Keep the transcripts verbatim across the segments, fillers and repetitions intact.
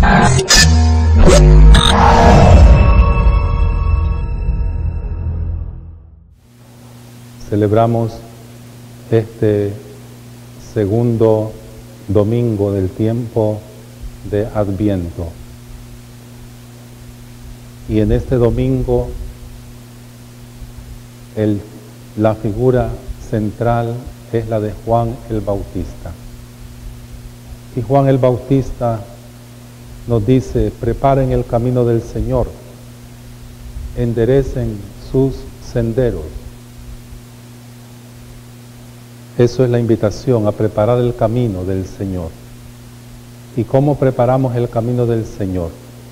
Celebramos este segundo domingo del tiempo de Adviento. Y en este domingo el, la figura central es la de Juan el Bautista. Y Juan el Bautista nos dice: preparen el camino del Señor, enderecen sus senderos. Eso es la invitación, a preparar el camino del Señor. ¿Y cómo preparamos el camino del Señor?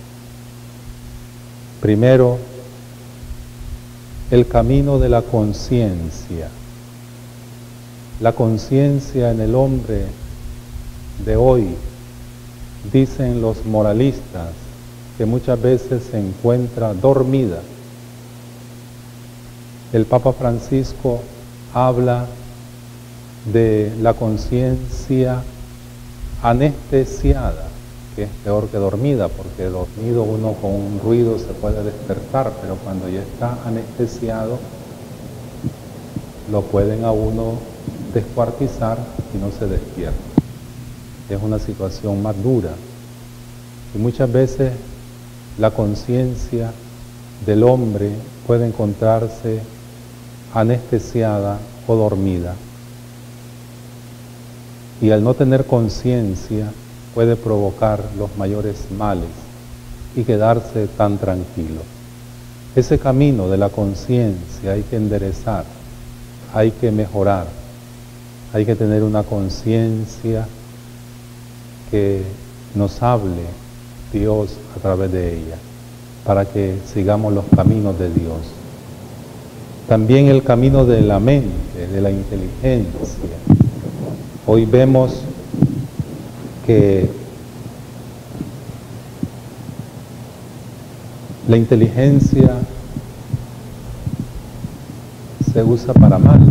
Primero, el camino de la conciencia. La conciencia en el hombre de hoy, dicen los moralistas, que muchas veces se encuentra dormida. El Papa Francisco habla de la conciencia anestesiada, que es peor que dormida, porque dormido uno con un ruido se puede despertar, pero cuando ya está anestesiado lo pueden a uno descuartizar y no se despierta. Es una situación más dura. Y muchas veces la conciencia del hombre puede encontrarse anestesiada o dormida. Y al no tener conciencia puede provocar los mayores males y quedarse tan tranquilo. Ese camino de la conciencia hay que enderezar, hay que mejorar, hay que tener una conciencia que nos hable Dios a través de ella, para que sigamos los caminos de Dios. También el camino de la mente, de la inteligencia. Hoy vemos que la inteligencia se usa para mal.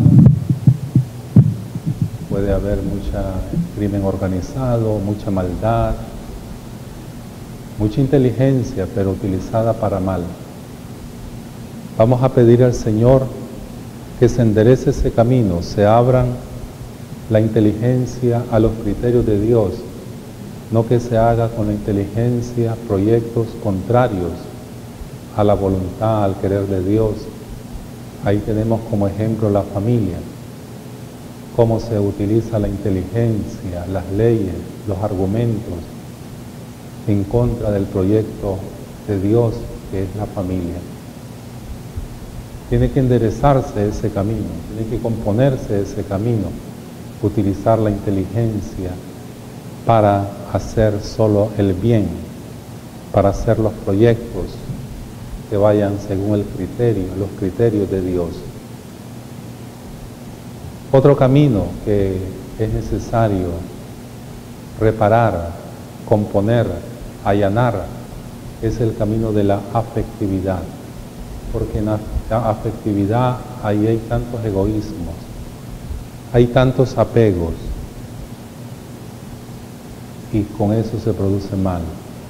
Puede haber mucho crimen organizado, mucha maldad, mucha inteligencia, pero utilizada para mal. Vamos a pedir al Señor que se enderece ese camino, se abran la inteligencia a los criterios de Dios, no que se haga con la inteligencia proyectos contrarios a la voluntad, al querer de Dios. Ahí tenemos como ejemplo la familia, cómo se utiliza la inteligencia, las leyes, los argumentos en contra del proyecto de Dios, que es la familia. Tiene que enderezarse ese camino, tiene que componerse ese camino, utilizar la inteligencia para hacer solo el bien, para hacer los proyectos que vayan según el criterio, los criterios de Dios. Otro camino que es necesario reparar, componer, allanar, es el camino de la afectividad, porque en la afectividad ahí hay tantos egoísmos, hay tantos apegos, y con eso se produce mal.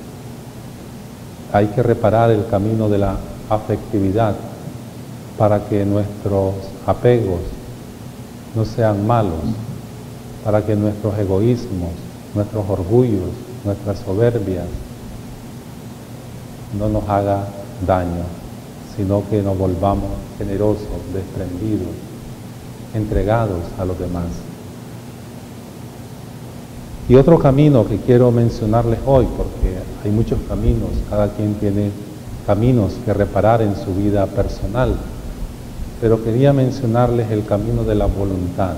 Hay que reparar el camino de la afectividad para que nuestros apegos no sean malos, para que nuestros egoísmos, nuestros orgullos, nuestras soberbias no nos haga daño, sino que nos volvamos generosos, desprendidos, entregados a los demás. Y otro camino que quiero mencionarles hoy, porque hay muchos caminos, cada quien tiene caminos que reparar en su vida personal, pero quería mencionarles el camino de la voluntad,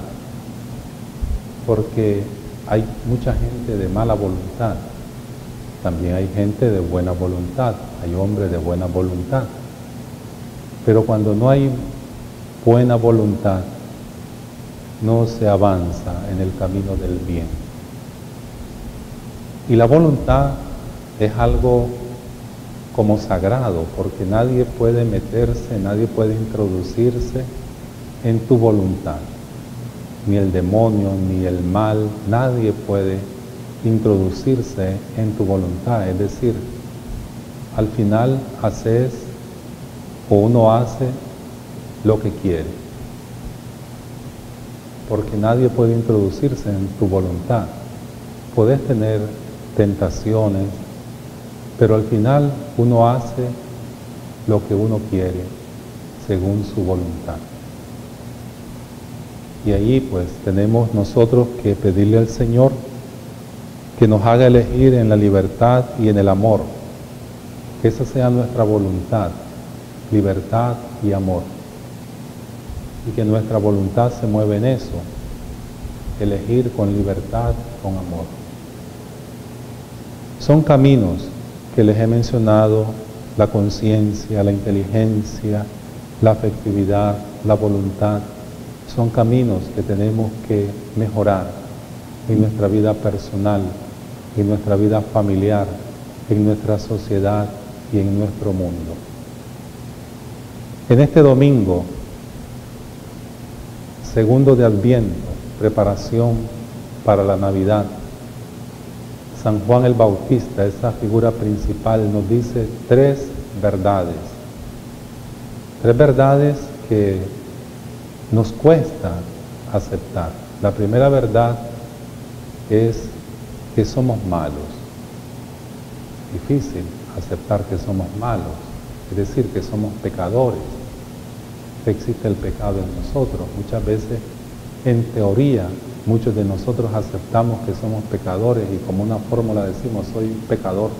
porque hay mucha gente de mala voluntad, también hay gente de buena voluntad, hay hombres de buena voluntad, pero cuando no hay buena voluntad, no se avanza en el camino del bien. Y la voluntad es algo como sagrado, porque nadie puede meterse, nadie puede introducirse en tu voluntad. Ni el demonio, ni el mal, nadie puede introducirse en tu voluntad, es decir, al final haces o uno hace lo que quiere, porque nadie puede introducirse en tu voluntad. Puedes tener tentaciones, pero al final uno hace lo que uno quiere según su voluntad. Y allí pues tenemos nosotros que pedirle al Señor que nos haga elegir en la libertad y en el amor, que esa sea nuestra voluntad, libertad y amor, y que nuestra voluntad se mueve en eso, elegir con libertad, con amor. Son caminos que les he mencionado: la conciencia, la inteligencia, la afectividad, la voluntad. Son caminos que tenemos que mejorar en nuestra vida personal, en nuestra vida familiar, en nuestra sociedad y en nuestro mundo. En este domingo, segundo de Adviento, preparación para la Navidad, San Juan el Bautista, esa figura principal, nos dice tres verdades. Tres verdades que nos cuesta aceptar. La primera verdad es que somos malos. Difícil aceptar que somos malos, es decir, que somos pecadores, que existe el pecado en nosotros. Muchas veces, en teoría, muchos de nosotros aceptamos que somos pecadores y como una fórmula decimos: soy un pecador.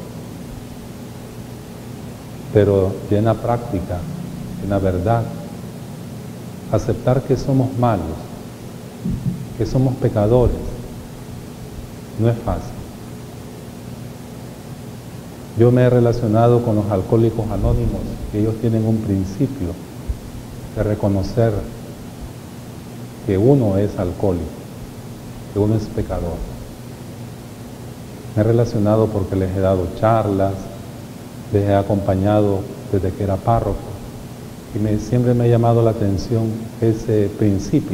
Pero ya en la práctica, en la verdad, aceptar que somos malos, que somos pecadores, no es fácil. Yo me he relacionado con los alcohólicos anónimos, que ellos tienen un principio de reconocer que uno es alcohólico, que uno es pecador. Me he relacionado porque les he dado charlas, les he acompañado desde que era párroco, y me, siempre me ha llamado la atención ese principio,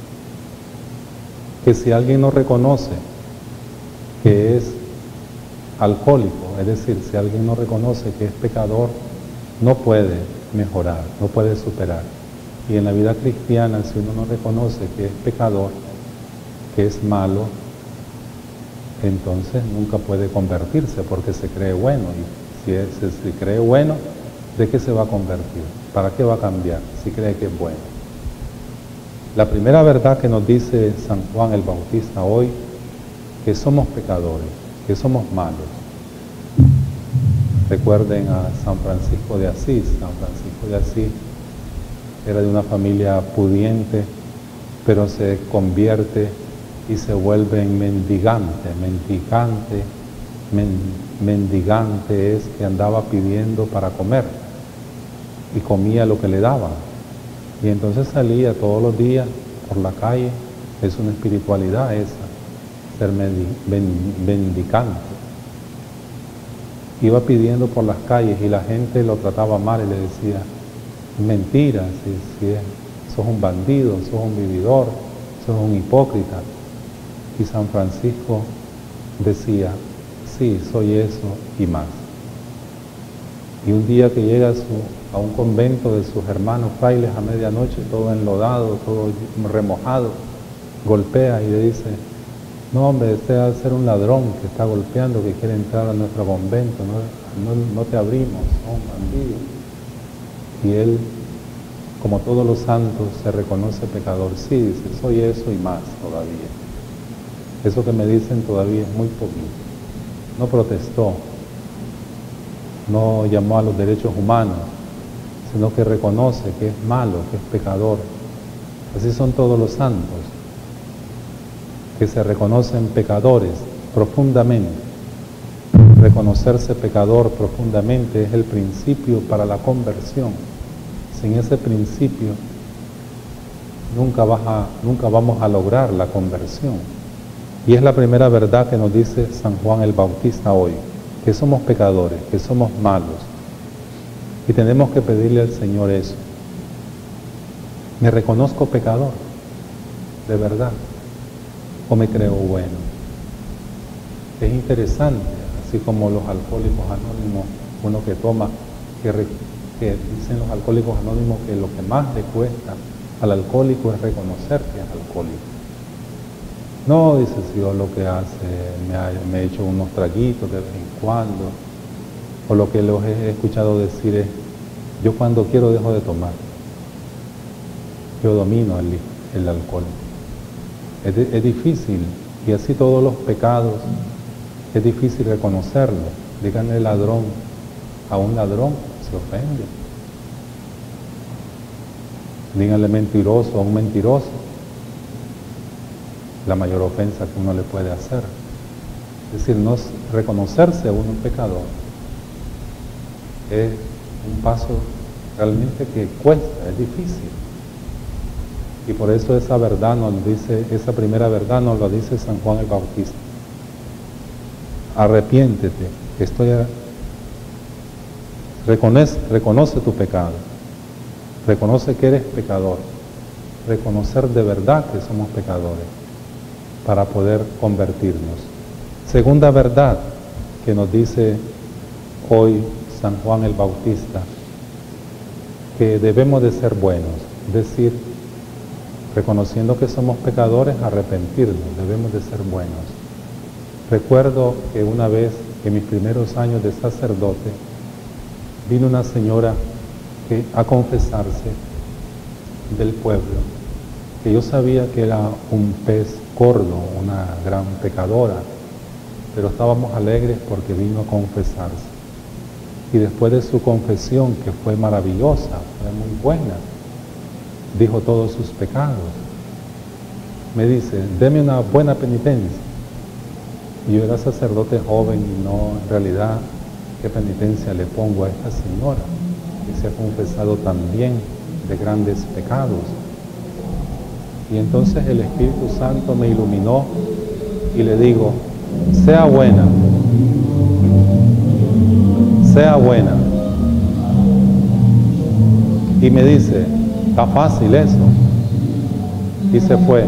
que si alguien no reconoce que es alcohólico, es decir, si alguien no reconoce que es pecador, no puede mejorar, no puede superar. Y en la vida cristiana, si uno no reconoce que es pecador, que es malo, entonces nunca puede convertirse porque se cree bueno. Y si es, se cree bueno, ¿de qué se va a convertir? ¿Para qué va a cambiar si cree que es bueno? La primera verdad que nos dice San Juan el Bautista hoy, que somos pecadores, que somos malos. Recuerden a San Francisco de Asís. San Francisco de Asís era de una familia pudiente, pero se convierte y se vuelve en mendigante. Mendigante, men, mendigante es que andaba pidiendo para comer y comía lo que le daban. Y entonces salía todos los días por la calle. Es una espiritualidad esa, ser mendicante. Iba pidiendo por las calles y la gente lo trataba mal y le decía: mentira, si, si es, sos un bandido, sos un vividor, sos un hipócrita. Y San Francisco decía: sí, soy eso y más. Y un día que llega a, su, a un convento de sus hermanos frailes a medianoche, todo enlodado, todo remojado, golpea y le dice: no, hombre, este debe ser un ladrón que está golpeando, que quiere entrar a nuestro convento, no, no, no te abrimos, son bandidos. Y él, como todos los santos, se reconoce pecador. Sí, dice: soy eso y más todavía. Eso que me dicen todavía es muy poquito. No protestó, no llamó a los derechos humanos, sino que reconoce que es malo, que es pecador. Así son todos los santos, que se reconocen pecadores profundamente. Reconocerse pecador profundamente es el principio para la conversión. Sin ese principio nunca, vas a, nunca vamos a lograr la conversión. Y es la primera verdad que nos dice San Juan el Bautista hoy, que somos pecadores, que somos malos. Y tenemos que pedirle al Señor eso. ¿Me reconozco pecador? ¿De verdad? ¿O me creo bueno? Es interesante, así como los alcohólicos anónimos, uno que toma, que, re, que dicen los alcohólicos anónimos que lo que más le cuesta al alcohólico es reconocer que es alcohólico. No, dice, si yo lo que hace, me, ha, me he hecho unos traguitos de vez en cuando, o lo que los he escuchado decir es, yo cuando quiero dejo de tomar, yo domino el, el alcohol. Es, de, es difícil, y así todos los pecados, es difícil reconocerlo. Díganle ladrón, a un ladrón se ofende. Díganle mentiroso a un mentiroso, la mayor ofensa que uno le puede hacer. Es decir, no reconocerse a uno un pecador es un paso realmente que cuesta, es difícil. Y por eso esa verdad nos dice, esa primera verdad nos lo dice San Juan el Bautista. Arrepiéntete, estoy a... reconoce, reconoce tu pecado, reconoce que eres pecador, reconocer de verdad que somos pecadores para poder convertirnos. Segunda verdad que nos dice hoy San Juan el Bautista, que debemos de ser buenos, es decir, reconociendo que somos pecadores, arrepentirnos, debemos de ser buenos. Recuerdo que una vez, en mis primeros años de sacerdote, vino una señora que, a confesarse del pueblo, que yo sabía que era un pez gordo, una gran pecadora, pero estábamos alegres porque vino a confesarse. Y después de su confesión, que fue maravillosa, fue muy buena, dijo todos sus pecados. Me dice, deme una buena penitencia. Y yo era sacerdote joven y no, en realidad, ¿qué penitencia le pongo a esta señora que se ha confesado también de grandes pecados? Y entonces el Espíritu Santo me iluminó y le digo, sea buena, sea buena. Y me dice, está fácil eso. Y se fue.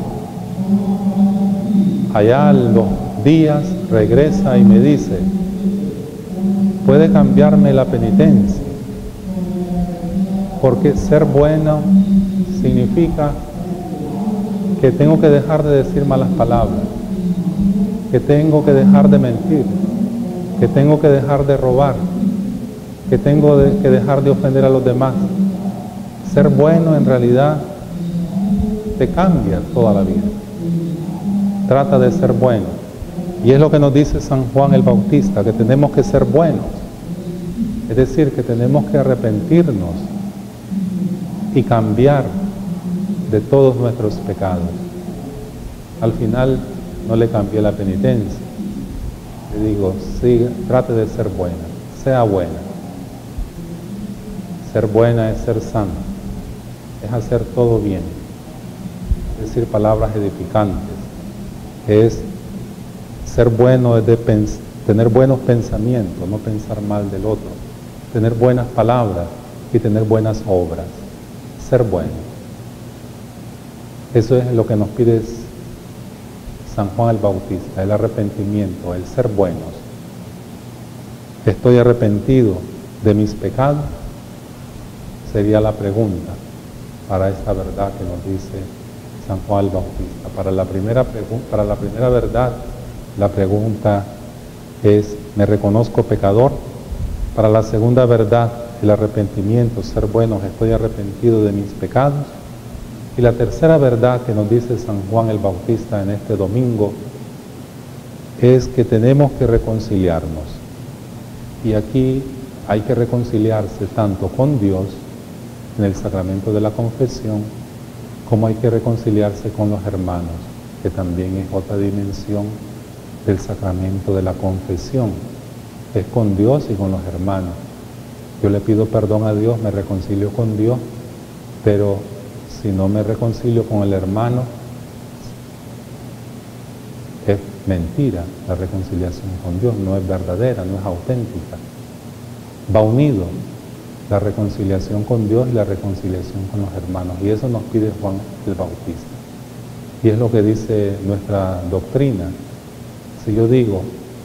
Allá a los días regresa y me dice, puede cambiarme la penitencia, porque ser bueno significa que tengo que dejar de decir malas palabras, que tengo que dejar de mentir, que tengo que dejar de robar, que tengo de, que dejar de ofender a los demás. Ser bueno en realidad te cambia toda la vida. Trata de ser bueno. Y es lo que nos dice San Juan el Bautista, que tenemos que ser buenos. Es decir, que tenemos que arrepentirnos y cambiar de todos nuestros pecados. Al final no le cambié la penitencia. Le digo, siga, trate de ser buena, sea buena. Ser buena es ser santa, es hacer todo bien, es decir, palabras edificantes. Es ser bueno, es de tener buenos pensamientos, no pensar mal del otro, tener buenas palabras y tener buenas obras. Ser bueno. Eso es lo que nos pide San Juan el Bautista, el arrepentimiento, el ser buenos. ¿Estoy arrepentido de mis pecados? Sería la pregunta para esta verdad que nos dice San Juan el Bautista. Para la primera, para la primera verdad, la pregunta es, ¿me reconozco pecador? Para la segunda verdad, el arrepentimiento, ser buenos, ¿estoy arrepentido de mis pecados? Y la tercera verdad que nos dice San Juan el Bautista en este domingo es que tenemos que reconciliarnos. Y aquí hay que reconciliarse tanto con Dios en el sacramento de la confesión, como hay que reconciliarse con los hermanos, que también es otra dimensión del sacramento de la confesión. Es con Dios y con los hermanos. Yo le pido perdón a Dios, me reconcilio con Dios, pero si no me reconcilio con el hermano, es mentira la reconciliación con Dios, no es verdadera, no es auténtica. Va unido la reconciliación con Dios y la reconciliación con los hermanos, y eso nos pide Juan el Bautista. Y es lo que dice nuestra doctrina. Si yo digo,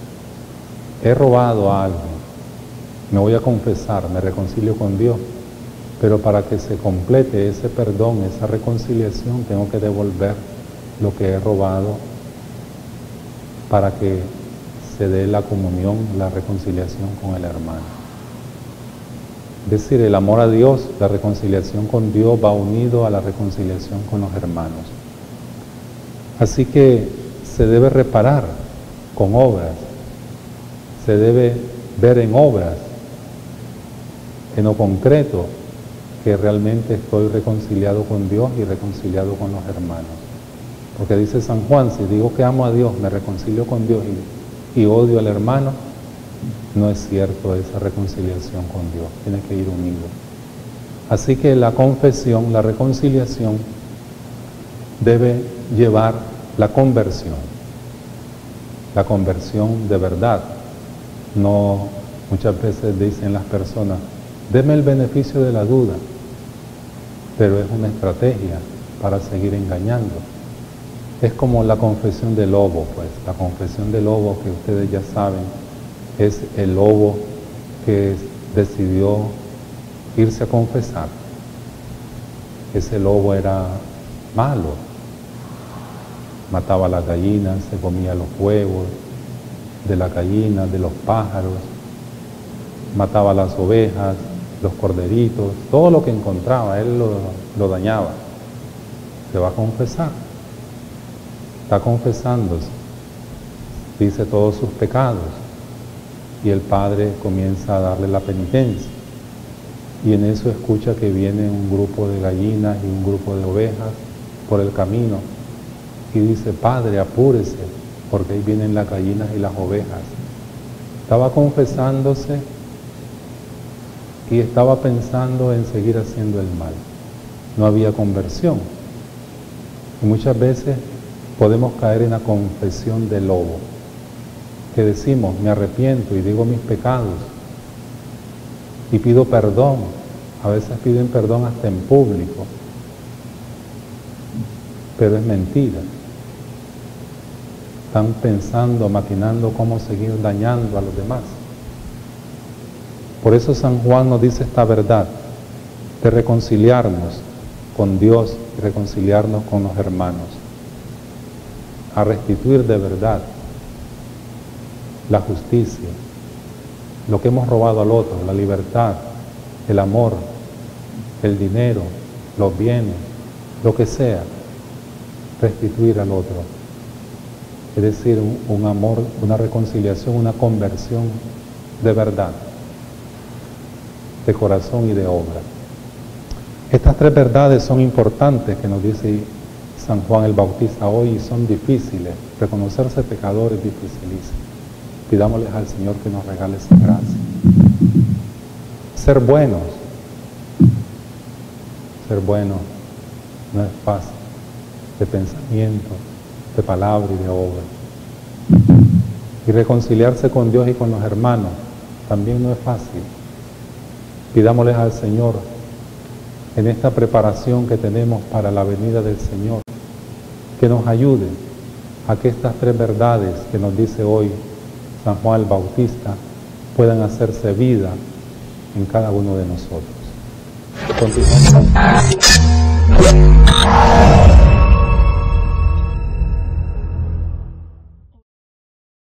he robado algo, me voy a confesar, me reconcilio con Dios, pero para que se complete ese perdón, esa reconciliación, tengo que devolver lo que he robado para que se dé la comunión, la reconciliación con el hermano. Es decir, el amor a Dios, la reconciliación con Dios va unido a la reconciliación con los hermanos. Así que se debe reparar con obras, se debe ver en obras, en lo concreto, que realmente estoy reconciliado con Dios y reconciliado con los hermanos. Porque dice San Juan, si digo que amo a Dios, me reconcilio con Dios y, y odio al hermano, no es cierto esa reconciliación con Dios, tiene que ir unido. Así que la confesión, la reconciliación, debe llevar la conversión, la conversión de verdad. No, muchas veces dicen las personas, deme el beneficio de la duda, pero es una estrategia para seguir engañando. Es como la confesión del lobo, pues, la confesión del lobo que ustedes ya saben, es el lobo que decidió irse a confesar. Ese lobo era malo, mataba a las gallinas, se comía los huevos de las gallinas, de los pájaros, mataba a las ovejas, los corderitos, todo lo que encontraba, él lo, lo dañaba. Se va a confesar, está confesándose, dice todos sus pecados, y el Padre comienza a darle la penitencia. Y en eso escucha que viene un grupo de gallinas y un grupo de ovejas por el camino, y dice, Padre, apúrese, porque ahí vienen las gallinas y las ovejas. Estaba confesándose y estaba pensando en seguir haciendo el mal. No había conversión. Y muchas veces podemos caer en la confesión del lobo, que decimos, me arrepiento y digo mis pecados y pido perdón. A veces piden perdón hasta en público, pero es mentira. Están pensando, maquinando cómo seguir dañando a los demás. Por eso San Juan nos dice esta verdad, de reconciliarnos con Dios y reconciliarnos con los hermanos, a restituir de verdad la justicia, lo que hemos robado al otro, la libertad, el amor, el dinero, los bienes, lo que sea, restituir al otro. Es decir, un, un amor, una reconciliación, una conversión de verdad, de corazón y de obra. Estas tres verdades son importantes que nos dice San Juan el Bautista hoy y son difíciles. Reconocerse pecador es dificilísimo. Pidámosles al Señor que nos regale esa gracia. Ser buenos, ser buenos no es fácil, de pensamiento, de palabra y de obra. Y reconciliarse con Dios y con los hermanos también no es fácil. Pidámosles al Señor, en esta preparación que tenemos para la venida del Señor, que nos ayude a que estas tres verdades que nos dice hoy San Juan el Bautista puedan hacerse vida en cada uno de nosotros. Continuamos.